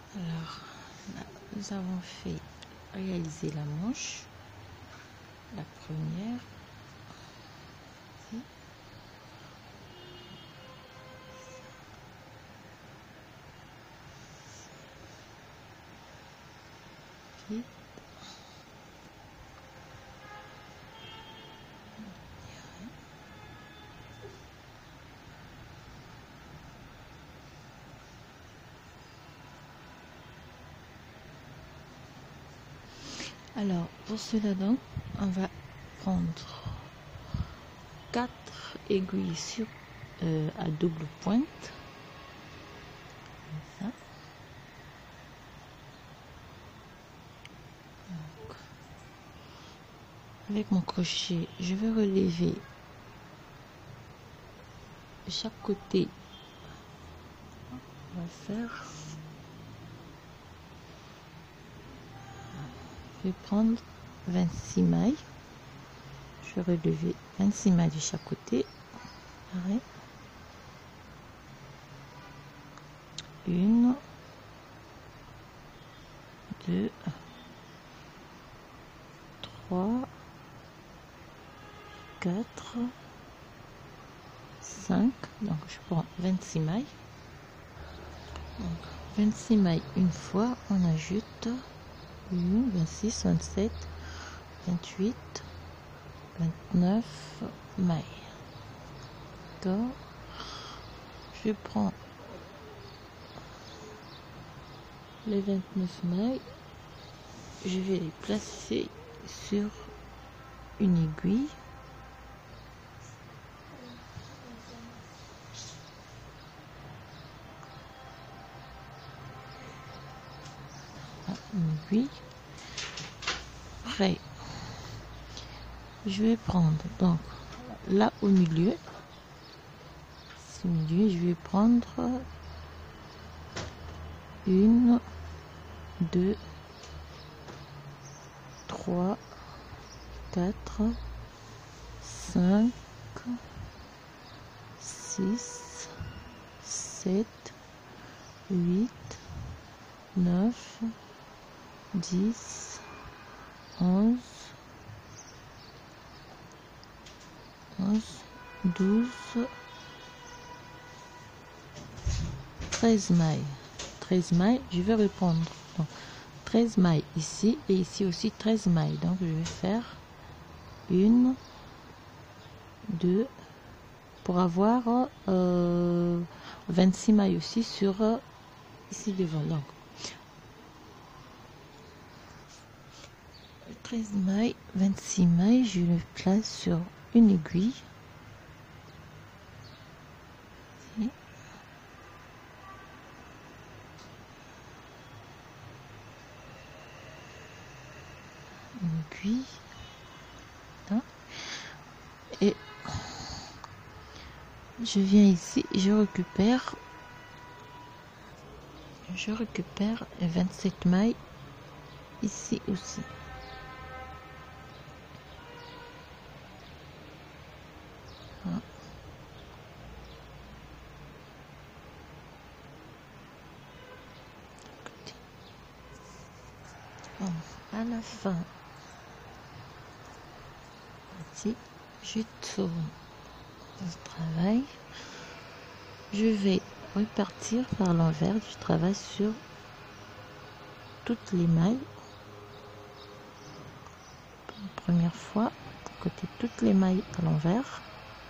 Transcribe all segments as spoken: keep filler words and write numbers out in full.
Alors là, nous avons fait réaliser la manche, la première. Ici. Alors pour cela donc on va prendre quatre aiguilles sur euh, à double pointe comme ça. Donc, avec mon crochet je vais relever de chaque côté. On va faire, je vais prendre vingt-six mailles, je vais relever vingt-six mailles de chaque côté. Pareil. Une, deux, trois, quatre, cinq, donc je prends vingt-six mailles. Donc, vingt-six mailles une fois, on ajoute une, vingt-six, vingt-sept, vingt-huit, vingt-neuf mailles. D'accord. Je prends les vingt-neuf mailles, je vais les placer sur une aiguille. Une aiguille. Après, je vais prendre donc là au milieu, au milieu, je vais prendre une, deux, trois, quatre, cinq, six, sept, huit, neuf, dix, onze, onze, douze, treize mailles. treize mailles, je vais reprendre donc, treize mailles ici et ici aussi treize mailles. Donc je vais faire une, deux, pour avoir euh, vingt-six mailles aussi sur euh, ici devant. Donc treize mailles, vingt-six mailles, je le place sur une aiguille. Ici. Une aiguille. Là. Et je viens ici, je récupère, je récupère vingt-sept mailles ici aussi. Voilà. Bon, à la fin, ici, je tourne le travail. Je vais repartir par l'envers du travail sur toutes les mailles. La première fois, côté toutes les mailles à l'envers.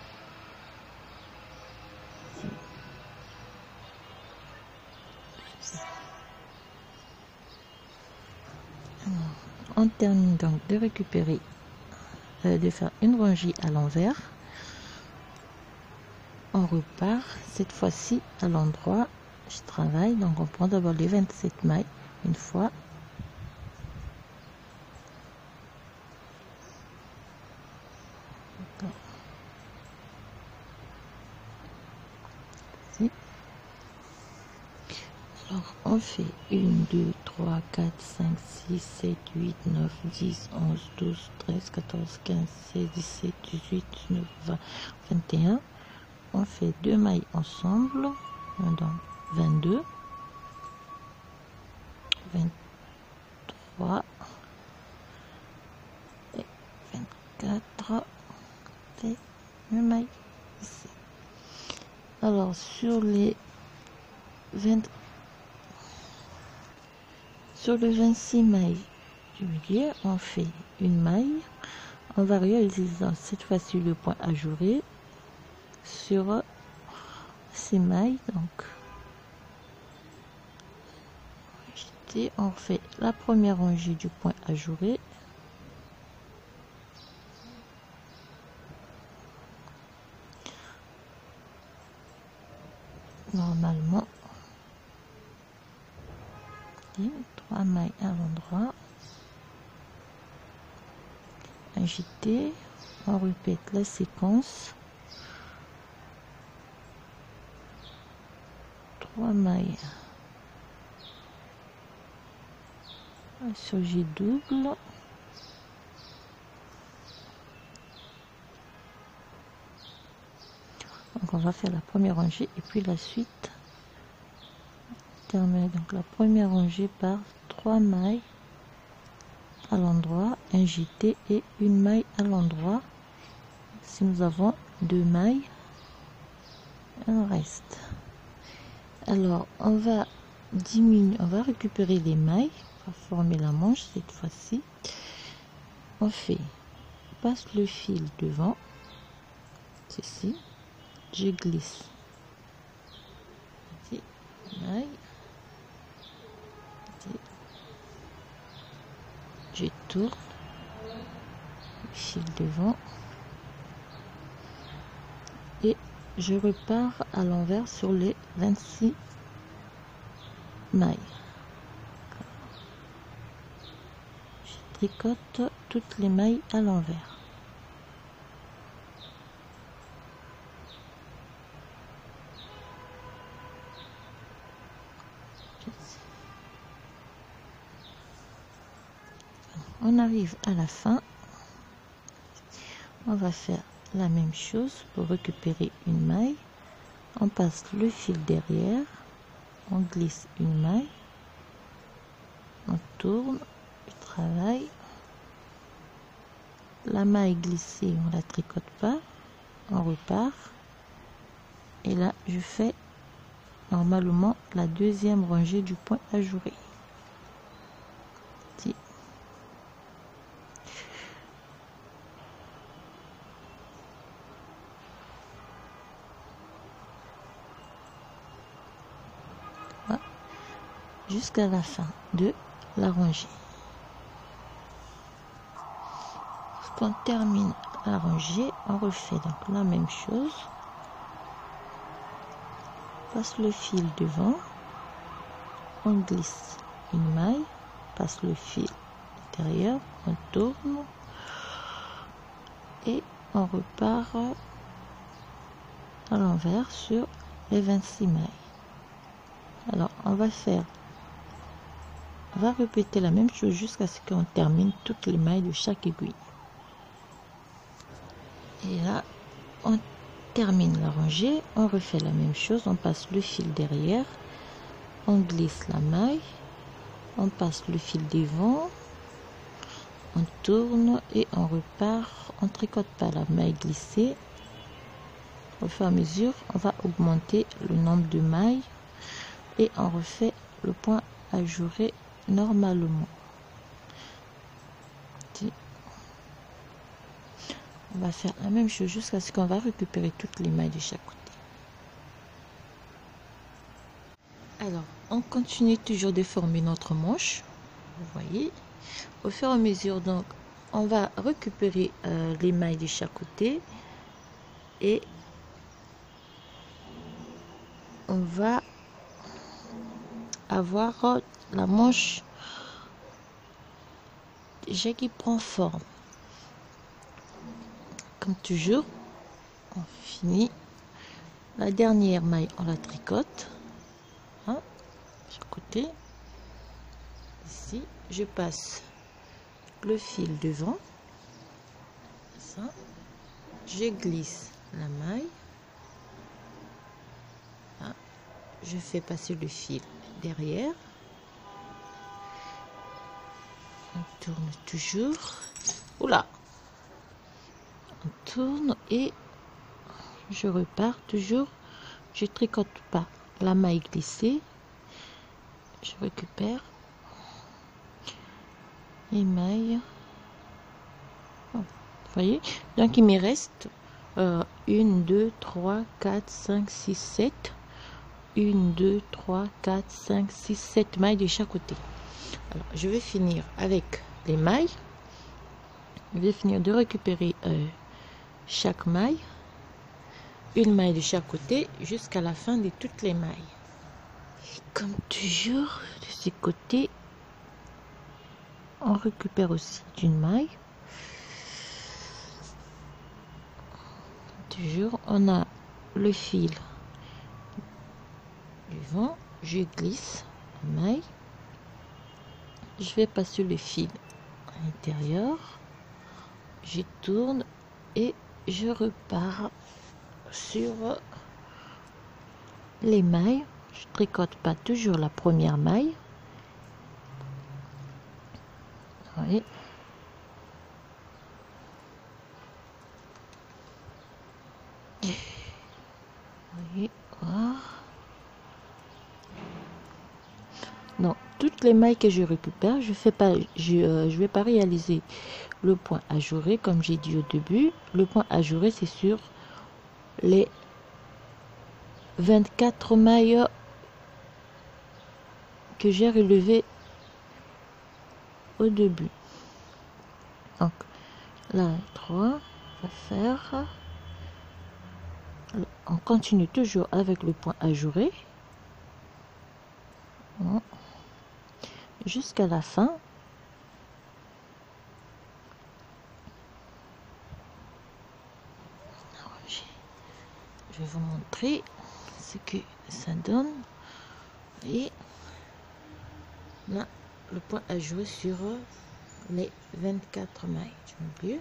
On termine donc de récupérer, euh, de faire une rangée à l'envers. On repart cette fois-ci à l'endroit où je travaille. Donc on prend d'abord les vingt-sept mailles une fois. Ici. Alors on fait une, deux, trois, quatre, cinq, six, sept, huit, neuf, dix, onze, douze, treize, quatorze, quinze, seize, dix-sept, dix-huit, dix-neuf, vingt, vingt et un. On fait deux mailles ensemble, donc vingt-deux. vingt-trois et vingt-quatre et une maille ici. Alors sur les vingt sur le vingt-six mailles du milieu, on fait une maille. On va réaliser cette fois-ci le point ajouré sur ces mailles. Donc on fait la première rangée du point ajouré, normalement trois mailles à l'endroit, agité, on répète la séquence, trois mailles sur J double, donc on va faire la première rangée et puis la suite termine. Donc la première rangée par trois mailles à l'endroit, un J T et une maille à l'endroit. Si nous avons deux mailles, un reste. Alors on va diminuer, on va récupérer les mailles pour former la manche. Cette fois-ci on fait, passe le fil devant, ceci, je glisse, maille, je tourne, fil devant et je repars à l'envers sur les vingt-six mailles. Je tricote toutes les mailles à l'envers. On arrive à la fin, on va faire la même chose pour récupérer une maille. On passe le fil derrière, on glisse une maille, on tourne, on travaille. La maille glissée, on la tricote pas, on repart. Et là, je fais normalement la deuxième rangée du point ajouré. Jusqu'à la fin de la rangée. Quand on termine la rangée, on refait donc la même chose. Passe le fil devant, on glisse une maille, passe le fil derrière, on tourne et on repart à l'envers sur les vingt-six mailles. Alors on va faire On va répéter la même chose jusqu'à ce qu'on termine toutes les mailles de chaque aiguille. Et là, on termine la rangée, on refait la même chose, on passe le fil derrière, on glisse la maille, on passe le fil devant, on tourne et on repart, on ne tricote pas la maille glissée. Au fur et à mesure, on va augmenter le nombre de mailles et on refait le point ajouré normalement. On va faire la même chose jusqu'à ce qu'on va récupérer toutes les mailles de chaque côté. Alors, on continue toujours de former notre manche. Vous voyez, au fur et à mesure, donc, on va récupérer euh, les mailles de chaque côté et on va avoir la manche déjà qui prend forme. Comme toujours, on finit la dernière maille, on la tricote, hein, chaque côté. Ici, je passe le fil devant, ça, je glisse la maille, hein, je fais passer le fil derrière, On tourne toujours. Oula, on tourne et je repars toujours. Je tricote pas la maille glissée. Je récupère les mailles. Oh, vous voyez, donc il me reste euh, une, deux, trois, quatre, cinq, six, sept. une, deux, trois, quatre, cinq, six, sept mailles de chaque côté. Alors, je vais finir avec les mailles. Je vais finir de récupérer euh, chaque maille, une maille de chaque côté jusqu'à la fin de toutes les mailles. Et comme toujours, de ce côté, on récupère aussi une maille. Toujours, on a le fil du vent, je glisse la maille, je vais passer le fil à l'intérieur, je tourne et je repars sur les mailles. Je tricote pas toujours la première maille. Oui. Oui, voilà. Non, toutes les mailles que je récupère, je fais pas, je, euh, je vais pas réaliser le point ajouré comme j'ai dit au début. Le point ajouré, c'est sur les vingt-quatre mailles que j'ai relevées au début. Donc là, trois, on va faire. On continue toujours avec le point ajouré jusqu'à la fin. Je vais vous montrer ce que ça donne. Et là, le point ajouré sur les vingt-quatre mailles. Je m'oublie.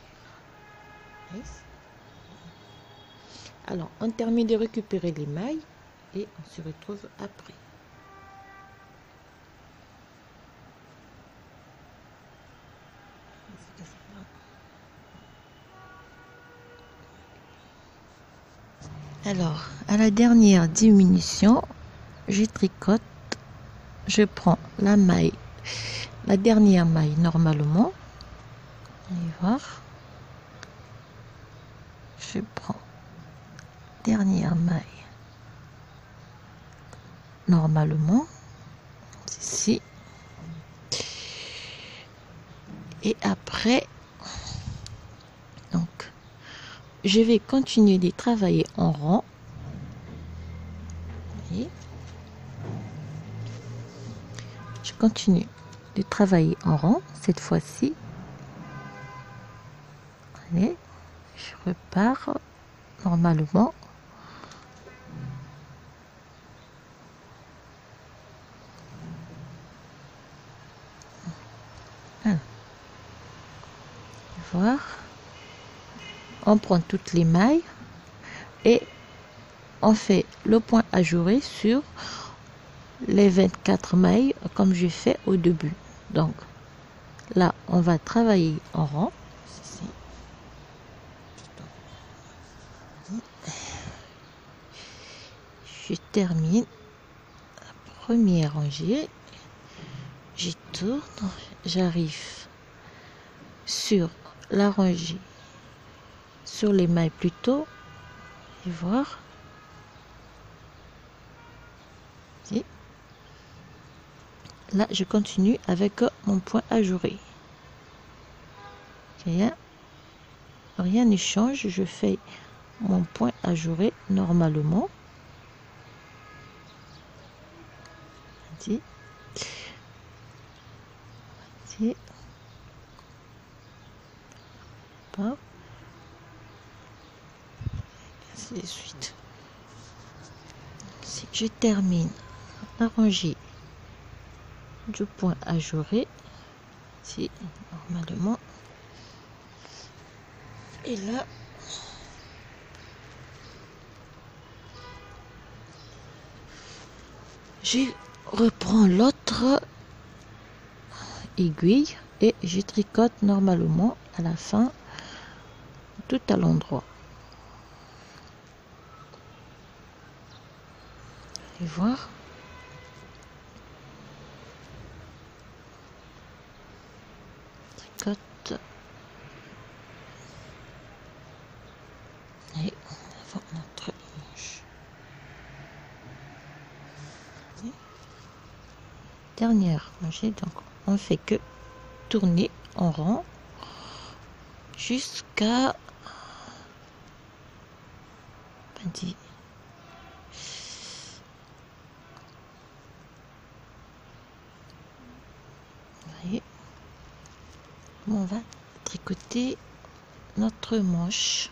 Alors, on termine de récupérer les mailles et on se retrouve après. Alors, à la dernière diminution, je tricote, je prends la maille, la dernière maille normalement. Allez voir. Je prends dernière maille normalement ici et après donc je vais continuer de travailler en rond. Et je continue de travailler en rond cette fois-ci. Allez, je repars normalement. Voir, on prend toutes les mailles et on fait le point ajouré sur les vingt-quatre mailles comme je fais au début. Donc là on va travailler en rond. Je termine la première rangée, je tourne, j'arrive sur la rangée, sur les mailles plutôt, et voir. Et là, je continue avec mon point ajouré. Rien, rien ne change, je fais mon point ajouré normalement. Et et pas ainsi de suite. Si je termine la rangée du point ajouré, si normalement, et là je reprends l'autre aiguille et je tricote normalement à la fin, tout à l'endroit. Et voir. Tricote. Et on va notre manche. Et dernière rangée, donc on fait que tourner en rond jusqu'à vingt. Voyez, on va tricoter notre manche.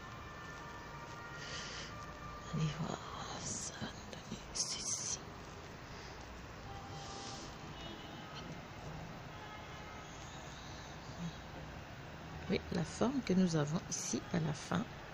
Allez voir, ça va nous donner ceci. Oui, la forme que nous avons ici à la fin.